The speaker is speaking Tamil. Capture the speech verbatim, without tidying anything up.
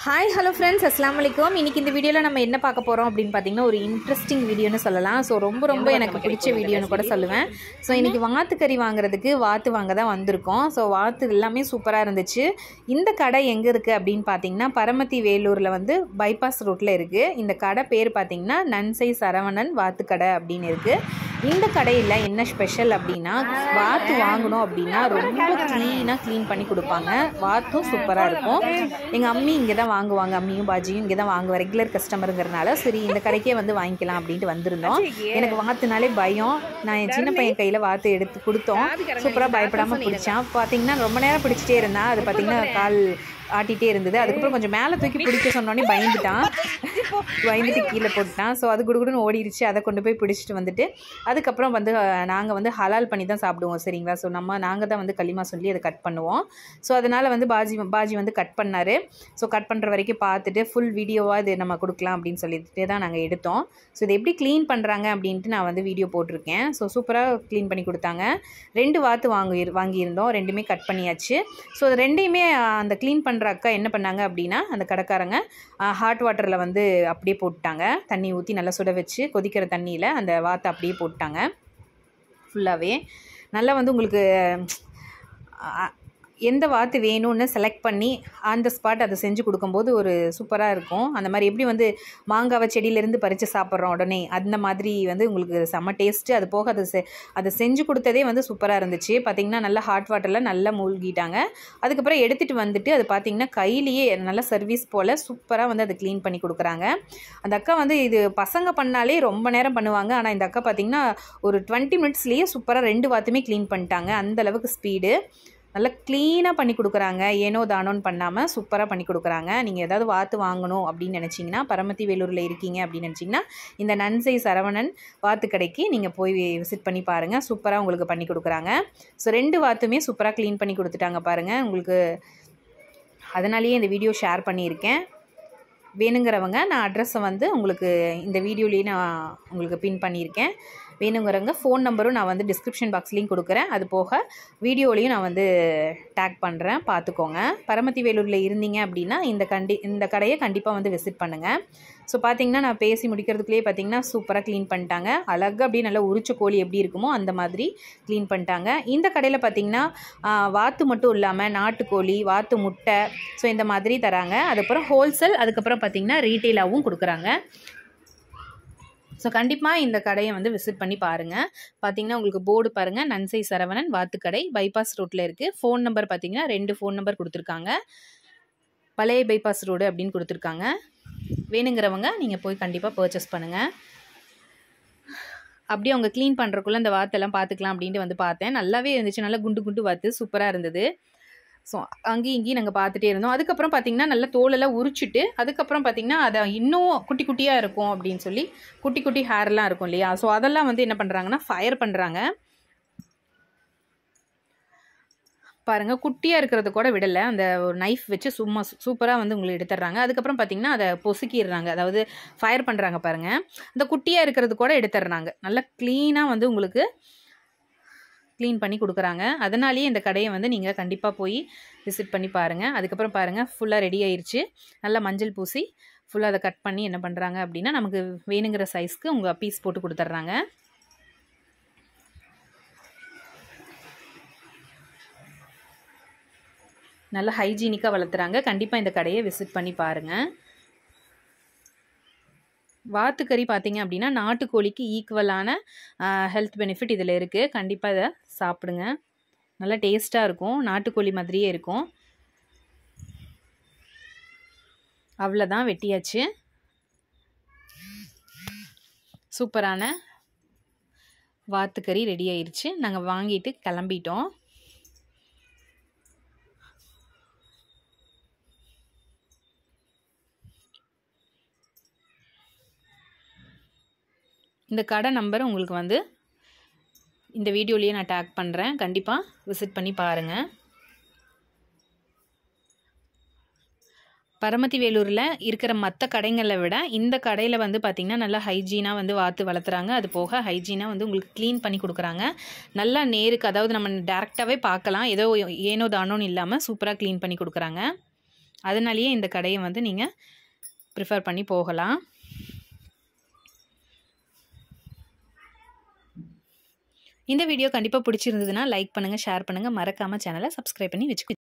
ஹாய் ஹலோ ஃப்ரெண்ட்ஸ், அஸ்ஸலாமு அலைக்கும். இன்றைக்கி இந்த வீடியோவில் நம்ம என்ன பார்க்க போகிறோம் அப்படின்னு பார்த்தீங்கன்னா, ஒரு இன்ட்ரெஸ்டிங் வீடியோன்னு சொல்லலாம். ஸோ ரொம்ப ரொம்ப எனக்கு பிடிச்ச வீடியோன்னு கூட சொல்லுவேன். ஸோ இன்றைக்கி வாத்து கறி வாங்குறதுக்கு வாத்து வாங்க தான் வந்திருக்கோம். ஸோ வாத்து எல்லாமே சூப்பராக இருந்துச்சு. இந்த கடை எங்கே இருக்குது அப்படின்னு பார்த்தீங்கன்னா, பரமத்தி வேலூரில் வந்து பைபாஸ் ரோட்டில் இருக்குது. இந்த கடை பேர் பார்த்தீங்கன்னா நன்சை சரவணன் வாத்து கடை அப்படின்னு இருக்குது. இந்த கடையில் என்ன ஸ்பெஷல் அப்படின்னா, வாத்து வாங்கணும் அப்படின்னா ரொம்ப க்ளீனாக க்ளீன் பண்ணி கொடுப்பாங்க. வாத்தும் சூப்பராக இருக்கும். எங்கள் அம்மி இங்கே தான் வாங்குவாங்க. அம்மியும் பாஜியும் இங்கே தான் வாங்குவோம். ரெகுலர் கஸ்டமருங்கிறனால சரி இந்த கடைக்கே வந்து வாங்கிக்கலாம் அப்படின்ட்டு வந்திருந்தோம். எனக்கு வாத்துனாலே பயம். நான் என் சின்ன பையன் கையில் வாத்து எடுத்து கொடுத்தோம். சூப்பராக பயப்படாமல் பிடிச்சான். பார்த்தீங்கன்னா ரொம்ப நேரம் பிடிச்சிட்டே இருந்தான். அது பார்த்தீங்கன்னா கால் ஆட்டிகிட்டே இருந்தது. அதுக்கப்புறம் கொஞ்சம் மேலே தூக்கி பிடிக்க சொன்னோன்னே பயந்துட்டான். பயந்துட்டு கீழே போட்டுட்டான். ஸோ அது குடுகுடுன்னு ஓடிடுச்சு. அதை கொண்டு போய் பிடிச்சிட்டு வந்துட்டு அதுக்கப்புறம் வந்து நாங்கள் வந்து ஹலால் பண்ணி தான் சாப்பிடுவோம். சரிங்களா? ஸோ நம்ம நாங்கள் தான் வந்து களிமா சொல்லி அதை கட் பண்ணுவோம். ஸோ அதனால் வந்து பாஜி பாஜி வந்து கட் பண்ணார். ஸோ கட் பண்ணுற வரைக்கும் பார்த்துட்டு ஃபுல் வீடியோவாக இது நம்ம கொடுக்கலாம் அப்படின்னு சொல்லிட்டு தான் நாங்கள் எடுத்தோம். ஸோ இது எப்படி க்ளீன் பண்ணுறாங்க அப்படின்ட்டு நான் வந்து வீடியோ போட்டிருக்கேன். ஸோ சூப்பராக க்ளீன் பண்ணி கொடுத்தாங்க. ரெண்டு வாத்து வாங்கி வாங்கியிருந்தோம். ரெண்டுமே கட் பண்ணியாச்சு. ஸோ அது ரெண்டையுமே அந்த க்ளீன் பண்ணுற அக்கா என்ன பண்ணாங்க அப்படின்னா, அந்த கடைக்காரங்க ஹாட் வாட்டரில் வந்து அப்படியே போட்டாங்க. தண்ணி ஊற்றி நல்லா சுட வச்சு கொதிக்கிற தண்ணியில் அந்த வாத்தை அப்படியே போட்டாங்க. ஃபுல்லாகவே நல்லா வந்து உங்களுக்கு எந்த வாத்து வேணும்னு செலக்ட் பண்ணி அந்த ஸ்பாட் அதை செஞ்சு கொடுக்கும்போது ஒரு சூப்பராக இருக்கும். அந்த மாதிரி எப்படி வந்து மாங்காவை செடியிலேருந்து பறித்து சாப்பிட்றோம் உடனே, அந்த மாதிரி வந்து உங்களுக்கு செம்ம டேஸ்ட்டு. அது போக அதை செ அதை செஞ்சு கொடுத்ததே வந்து சூப்பராக இருந்துச்சு. பார்த்திங்கன்னா நல்லா ஹாட் வாட்டரில் நல்லா மூழ்கிட்டாங்க. அதுக்கப்புறம் எடுத்துகிட்டு வந்துட்டு அது பார்த்திங்கன்னா கையிலேயே நல்லா சர்வீஸ் போல் சூப்பராக வந்து அதை க்ளீன் பண்ணி கொடுக்குறாங்க. அந்த அக்கா வந்து இது பசங்க பண்ணாலே ரொம்ப நேரம் பண்ணுவாங்க. ஆனால் இந்த அக்கா பார்த்திங்கன்னா ஒரு டுவெண்ட்டி மினிட்ஸ்லேயே சூப்பராக ரெண்டு வாத்துமே க்ளீன் பண்ணிட்டாங்க. அந்தளவுக்கு ஸ்பீடு. நல்லா க்ளீனாக பண்ணி கொடுக்குறாங்க. ஏனோ தானோன்னு பண்ணாமல் சூப்பராக பண்ணி கொடுக்குறாங்க. நீங்கள் ஏதாவது வாத்து வாங்கணும் அப்படின்னு நினச்சிங்கன்னா, பரமத்தி வேலூரில் இருக்கீங்க அப்படின்னு நினச்சிங்கன்னா, இந்த நன்சை சரவணன் வாத்து கடைக்கு நீங்கள் போய் விசிட் பண்ணி பாருங்கள். சூப்பராக உங்களுக்கு பண்ணி கொடுக்குறாங்க. ஸோ ரெண்டு வாத்துமே சூப்பராக க்ளீன் பண்ணி கொடுத்துட்டாங்க பாருங்கள். உங்களுக்கு அதனாலேயே இந்த வீடியோ ஷேர் பண்ணியிருக்கேன். வேணுங்கிறவங்க நான் அட்ரஸை வந்து உங்களுக்கு இந்த வீடியோலேயே நான் உங்களுக்கு பின் பண்ணியிருக்கேன். வேணுங்கிறவங்க ஃபோன் நம்பரும் நான் வந்து டிஸ்கிரிப்ஷன் பாக்ஸ்லேயும் கொடுக்குறேன். அது போக வீடியோலையும் நான் வந்து டேக் பண்ணுறேன், பார்த்துக்கோங்க. பரமத்தி வேலூரில் இருந்தீங்க அப்படின்னா இந்த கண்டி இந்த கடையை கண்டிப்பாக வந்து விசிட் பண்ணுங்கள். ஸோ பார்த்திங்கன்னா நான் பேசி முடிக்கிறதுக்குள்ளேயே பார்த்திங்கன்னா சூப்பராக க்ளீன் பண்ணிட்டாங்க. அழகாக அப்படியே நல்லா உரிச்ச கோழி எப்படி இருக்குமோ அந்த மாதிரி க்ளீன் பண்ணிட்டாங்க. இந்த கடையில் பார்த்திங்கன்னா வாத்து மட்டும் இல்லாமல் நாட்டுக்கோழி, வாத்து முட்டை, ஸோ இந்த மாதிரி தராங்க. அதுக்கப்புறம் ஹோல்சேல், அதுக்கப்புறம் பார்த்திங்கன்னா ரீட்டெயிலாகவும் கொடுக்குறாங்க. ஸோ கண்டிப்பாக இந்த கடையை வந்து விசிட் பண்ணி பாருங்கள். பார்த்தீங்கன்னா உங்களுக்கு போர்டு பாருங்கள், நன்சை சரவணன் வாத்துக்கடை பைபாஸ் ரோட்டில் இருக்குது. ஃபோன் நம்பர் பார்த்தீங்கன்னா ரெண்டு ஃபோன் நம்பர் கொடுத்துருக்காங்க. பழைய பைபாஸ் ரோடு அப்படின்னு கொடுத்துருக்காங்க. வேணுங்கிறவங்க நீங்கள் போய் கண்டிப்பாக பர்ச்சேஸ் பண்ணுங்கள். அப்படியே அவங்க க்ளீன் பண்ணுறக்குள்ளே அந்த வாத்தெல்லாம் பார்த்துக்கலாம் அப்படின்ட்டு வந்து பார்த்தேன். நல்லாவே இருந்துச்சு. நல்லா குண்டு குண்டு வாத்து சூப்பராக இருந்தது. ஸோ அங்கேயும் இங்கேயும் நாங்கள் பார்த்துட்டே இருந்தோம். அதுக்கப்புறம் பார்த்திங்கன்னா நல்லா தோலெல்லாம் உரிச்சிட்டு அதுக்கப்புறம் பார்த்திங்கன்னா அதை இன்னும் குட்டி குட்டியாக இருக்கும் அப்படின்னு சொல்லி குட்டி குட்டி ஹேர்லாம் இருக்கும் இல்லையா, ஸோ அதெல்லாம் வந்து என்ன பண்ணுறாங்கன்னா ஃபயர் பண்ணுறாங்க. பாருங்கள், குட்டியாக இருக்கிறது கூட விடலை. அந்த ஒரு நைஃப் வச்சு சும்மா சூப்பராக வந்து உங்களுக்கு எடுத்துடுறாங்க. அதுக்கப்புறம் பார்த்திங்கன்னா அதை பொசுக்கிடுறாங்க, அதாவது ஃபயர் பண்ணுறாங்க பாருங்கள். அந்த குட்டியாக இருக்கிறது கூட எடுத்துடுறாங்க. நல்லா க்ளீனாக வந்து உங்களுக்கு க்ளீன் பண்ணி கொடுக்குறாங்க. அதனாலேயே இந்த கடையை வந்து நீங்கள் கண்டிப்பாக போய் விசிட் பண்ணி பாருங்கள். அதுக்கப்புறம் பாருங்கள் ஃபுல்லாக ரெடி ஆயிடுச்சு. நல்லா மஞ்சள் பூசி ஃபுல்லாக அதை கட் பண்ணி என்ன பண்ணுறாங்க அப்படின்னா நமக்கு வேணுங்கிற சைஸ்க்கு உங்கள் பீஸ் போட்டு கொடுத்துட்றாங்க. நல்லா ஹைஜீனிக்காக வளர்த்துறாங்க. கண்டிப்பாக இந்த கடையை விசிட் பண்ணி பாருங்கள். வாத்துக்கறி பார்த்தீங்க அப்படின்னா நாட்டுக்கோழிக்கு ஈக்குவலான ஹெல்த் பெனிஃபிட் இதில் இருக்குது. கண்டிப்பாக இதை சாப்பிடுங்க. நல்லா டேஸ்ட்டாக இருக்கும். நாட்டுக்கோழி மாதிரியே இருக்கும். அவ்வளோதான், வெட்டியாச்சு. சூப்பரான வாத்துக்கறி ரெடி ஆயிடுச்சு. நாங்கள் வாங்கிட்டு கிளம்பிட்டோம். இந்த கடை நம்பர் உங்களுக்கு வந்து இந்த வீடியோலேயே நான் டேக் பண்ணுறேன். கண்டிப்பாக விசிட் பண்ணி பாருங்கள். பரமத்தி வேலூரில் இருக்கிற மற்ற கடைங்களை விட இந்த கடையில் வந்து பார்த்திங்கன்னா நல்லா ஹைஜீனாக வந்து வாத்து வளர்த்துறாங்க. அது போக ஹைஜீனாக வந்து உங்களுக்கு க்ளீன் பண்ணி கொடுக்குறாங்க. நல்லா நேருக்கு, அதாவது நம்ம டேரெக்டாகவே பார்க்கலாம், ஏதோ ஏனோ தானோன்னு இல்லாமல் சூப்பராக க்ளீன் பண்ணி கொடுக்குறாங்க. அதனாலேயே இந்த கடையை வந்து நீங்கள் ப்ரிஃபர் பண்ணி போகலாம். இந்த வீடியோ கண்டிப்பாக பிடிச்சிருந்ததுன்னா லைக் பண்ணுங்கள், ஷேர் பண்ணுங்கள், மறக்காமல் சேனலை சப்ஸ்கிரைப் பண்ணி வச்சுக்கோங்க.